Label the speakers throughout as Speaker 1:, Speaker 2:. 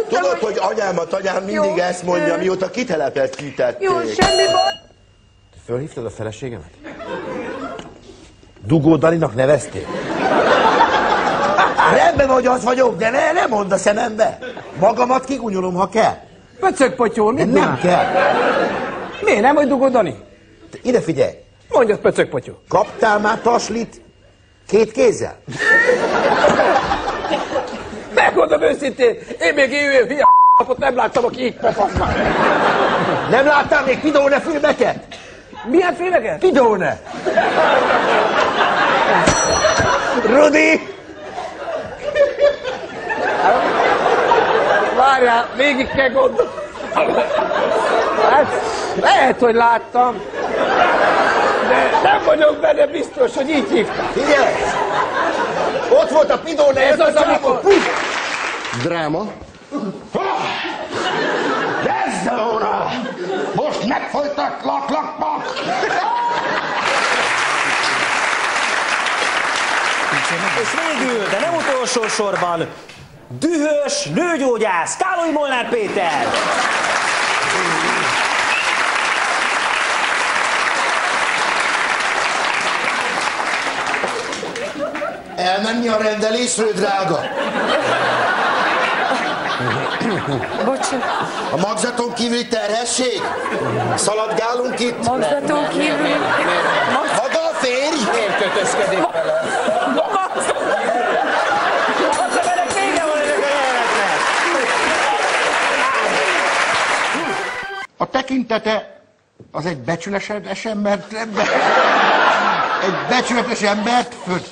Speaker 1: Tudod, hogy anyámat, anyám mindig ezt mondja, mióta kitelepítették.
Speaker 2: Jó, semmi baj.
Speaker 3: Fölhívtad a feleségemet? Dugó Dalinak nevezték? Rendben, hogy az vagyok, de ne mondd a szemembe. Magamat kigunyolom, ha kell.
Speaker 4: Pöcögpotyó, mit
Speaker 3: Nem kell.
Speaker 4: Miért nem, hogy Dugó Dani?
Speaker 3: Ide figyelj.
Speaker 4: Mondjad, Pöcögpotyó.
Speaker 3: Kaptál már taslit 2 kézzel?
Speaker 4: Megmondom őszintén, én még élő hülye napot nem láttam, aki így pofasznak.
Speaker 3: Nem láttál még Pidone filmeket?
Speaker 4: Milyen filmeket?
Speaker 3: Pidone. Rudi!
Speaker 4: Várjál, végig kell gondolni. Hát, lehet, hogy láttam, de nem vagyok benne biztos, hogy így hívtam.
Speaker 3: Figyelj! Ott volt a Pidone,
Speaker 4: ez az, amikor...
Speaker 1: Dráma.
Speaker 5: Bezzona! Most megfojtatlak, lakpak!
Speaker 6: És végül, de nem utolsó sorban, dühös nőgyógyász Károly Molnár Péter!
Speaker 1: Elmenni a rendelésről, drága?
Speaker 2: Bocsánat.
Speaker 1: A magzaton kívüli terhesség? Szaladgálunk itt?
Speaker 2: Magzaton kívül.
Speaker 1: Maga a férj?
Speaker 4: Miért kötözkedik vele?
Speaker 5: A tekintete az egy becsületes embert, egy becsületes embert föt.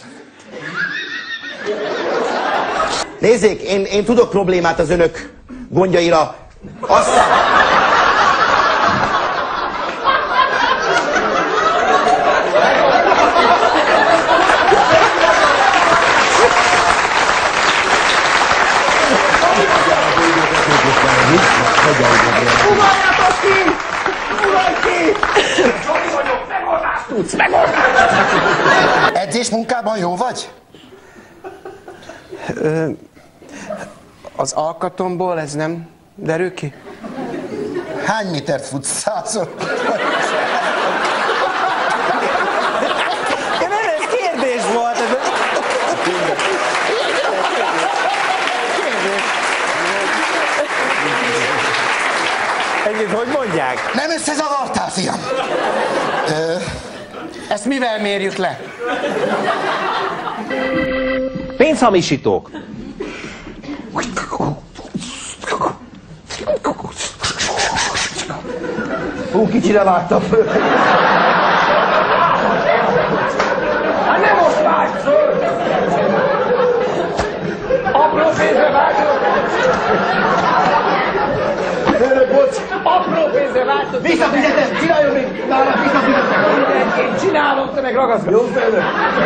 Speaker 3: Nézzék, én tudok problémát az önök gondjaira. Azt...
Speaker 4: Ugorjatok ki! Ugorj ki! Zoli vagyok, megoldást tudsz, megoldást!
Speaker 1: Edzés munkában jó vagy?
Speaker 4: Az alkatomból ez nem derül ki?
Speaker 1: Hány métert futsz? 100
Speaker 6: Ez kérdés volt. Egyébként hogy mondják?
Speaker 1: Nem összezavartál, fiam?
Speaker 4: Ezt mivel mérjük le?
Speaker 3: Pénzhamisítók. Kicsire vágtam föl.
Speaker 4: Hát nem most vágj föl! Apró pénzre vágod! Apró pénzre vágod!
Speaker 3: Visszafizetem! Csináljon még! Nálam visszafizetem!
Speaker 4: Én csinálom, te meg ragaszd!
Speaker 3: Jó főnök!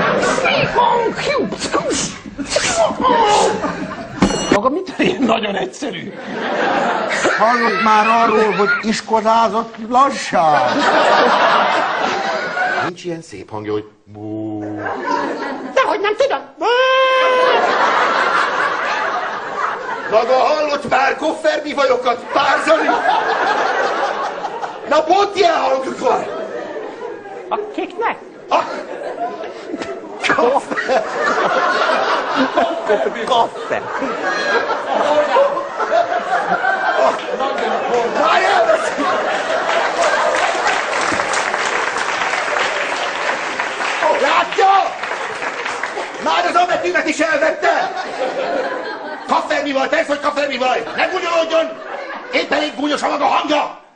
Speaker 4: Maga mit ilyen nagyon egyszerű?
Speaker 5: Hallott már arról, hogy iskolázott lassan?
Speaker 1: Nincs ilyen szép hangja, hogy bú.
Speaker 4: Dehogy nem tudom!
Speaker 1: Maga hallott már kofferbivajokat párzani? Na, pont ilyen hangjuk van!
Speaker 4: Akiknek?
Speaker 1: Koffer!
Speaker 3: Kaffe!
Speaker 1: Már elveszik! Látja? Már az ametűmet is elvette! Kafferbivaj, persze, hogy kafferbivaj! Ne gúnyolódjon! Épp elég gúnyos a maga hangja!